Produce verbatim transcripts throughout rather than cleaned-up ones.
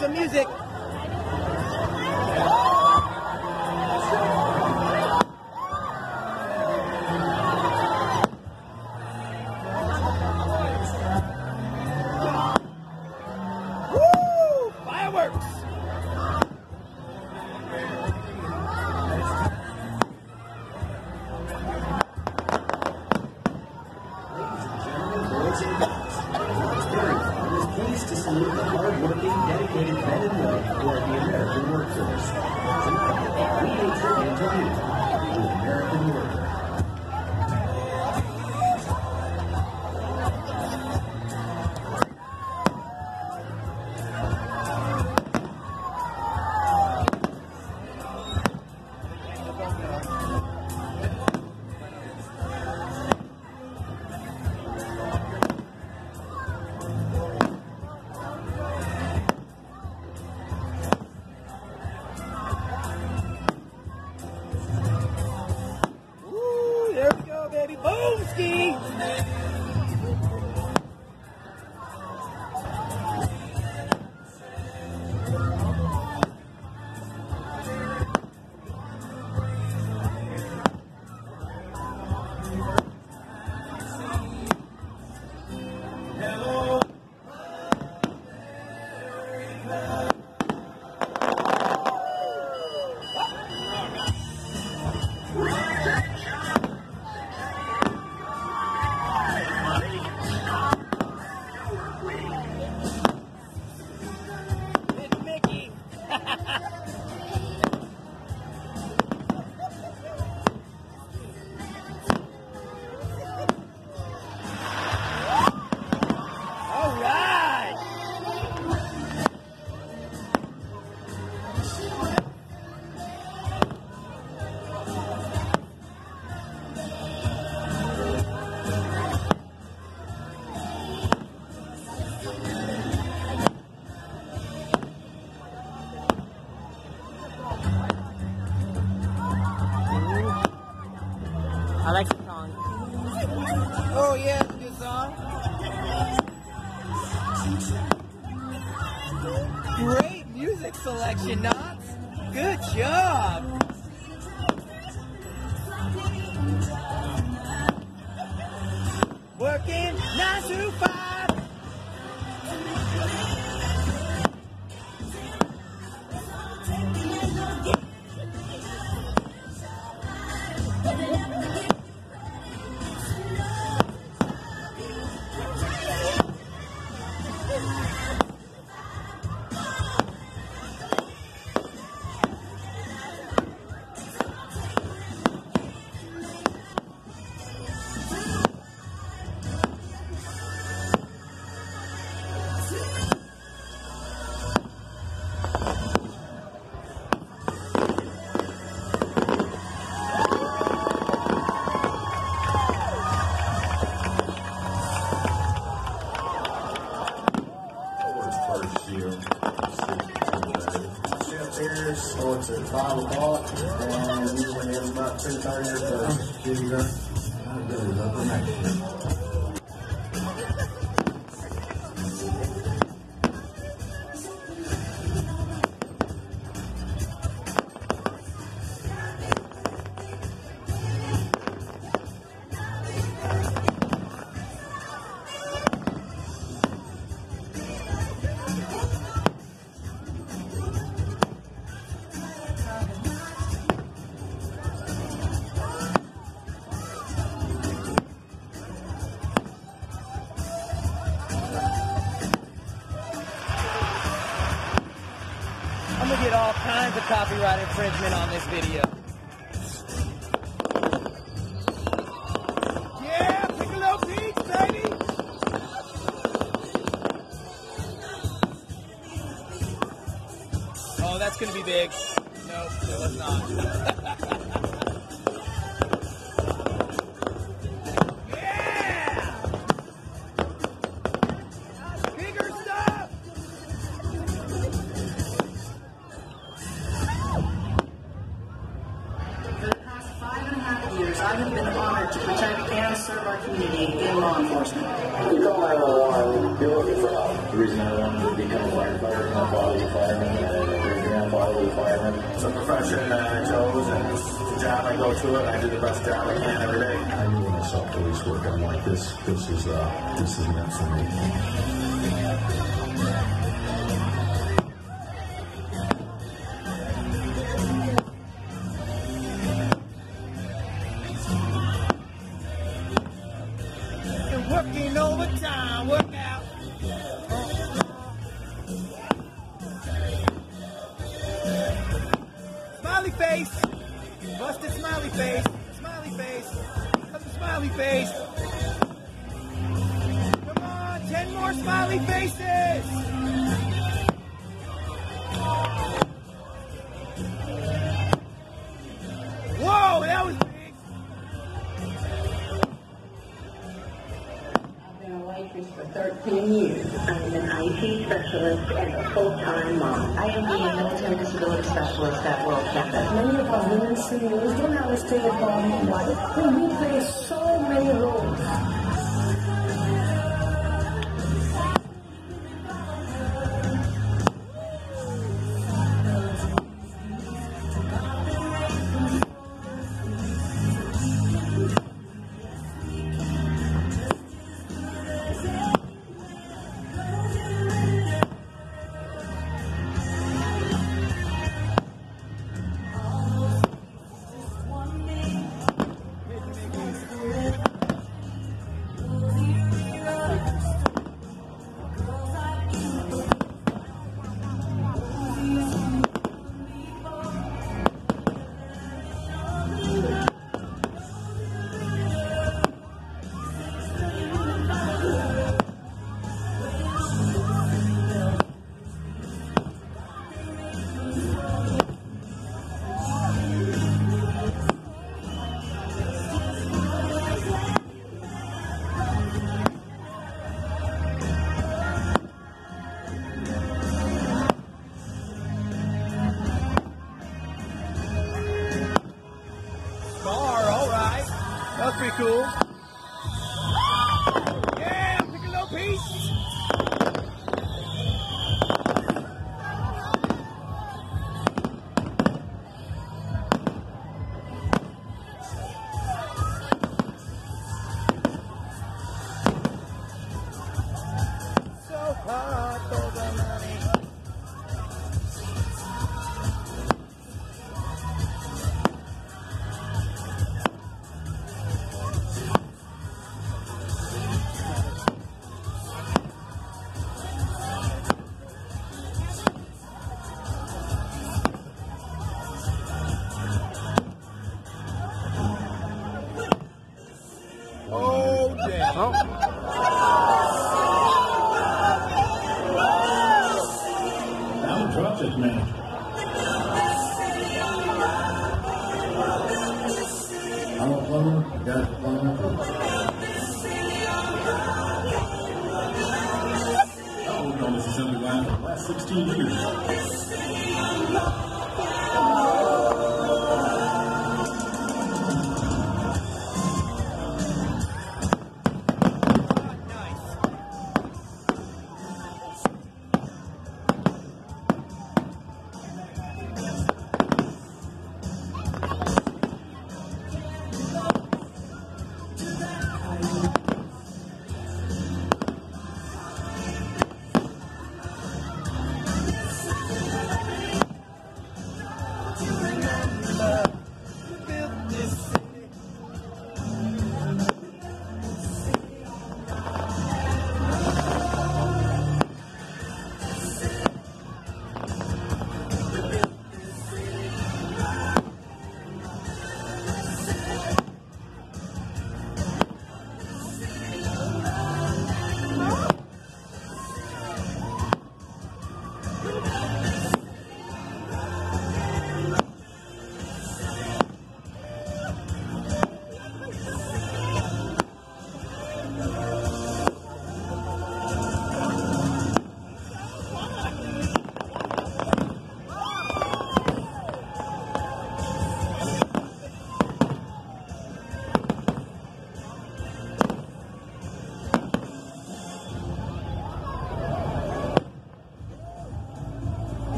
some music. Woo! Fireworks! Knott'sBerryFarm is pleased to salute the hard-working, dedicated men and women who are the American workforce. Tonight, we pay tribute to you, the American worker. There we go, baby. Boom ski. It's Mickey. All right. I like the song. Oh yeah, it's a good song. Great music selection, Knotts. Good job. Working nine to five. So it's at five o'clock, and usually it's about two thirty or so. Here you go. I'll do it up next year. I'm gonna get all kinds of copyright infringement on this video. Yeah, Piccolo Beach, baby! Oh, that's gonna be big. Nope, it was not. I have been honored to protect and serve our community in law enforcement. You call nine one one, you're looking for help. The reason I wanted to become a firefighter your grandfather was a fireman, and your grandfather was a fireman. It's a profession that I chose, and it's a job I go to it. I do the best job I can every day. I knew when I saw police work, I'm like, this, this is, uh, this is meant for me. Working overtime, work out. Smiley face. Busted smiley face. Smiley face. That's a smiley face. Come on, ten more smiley faces. Whoa, that was big. For thirteen years. I'm an I T specialist and a full-time mom. I am the military disability specialist at World Campus. Many of our women seniors don't have a stay-at-home wife. We play so many roles. That's pretty cool. Yeah, pick a little piece. So hard for the money. Oh, damn. Oh. Now drops it, man. I'm a plumber. I got a plumber. Oh, we've known this assembly line for the last sixteen years.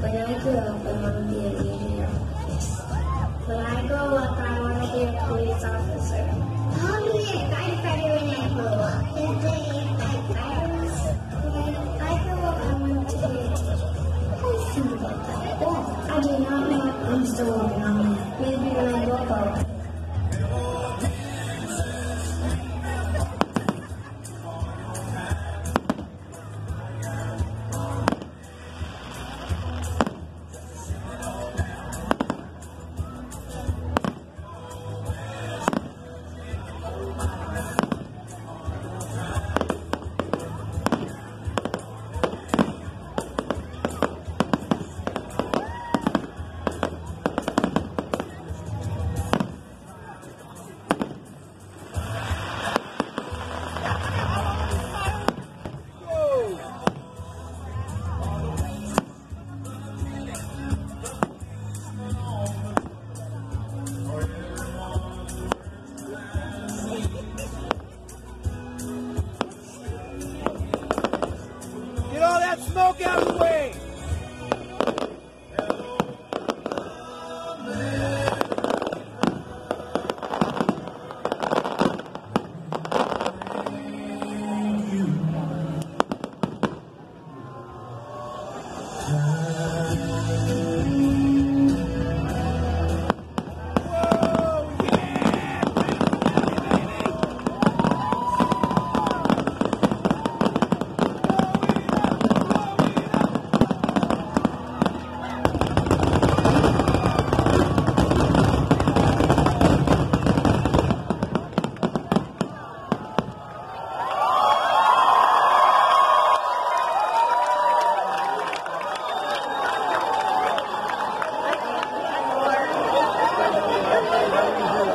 When I grow up, I want to be an engineer. When I grow up, I want to be a police officer. I'll be a firefighter when I grow up. I'll be a firefighter. When I grow up, I want to be a teacher. How do you feel about that? Well, I do not know. I'm still working on it. Maybe when I grow up. Smoke out of the way!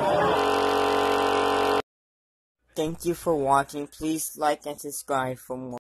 Thank you for watching. Please like and subscribe for more.